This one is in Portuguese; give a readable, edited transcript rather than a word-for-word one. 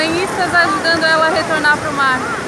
banhistas ajudando ela a retornar para o mar.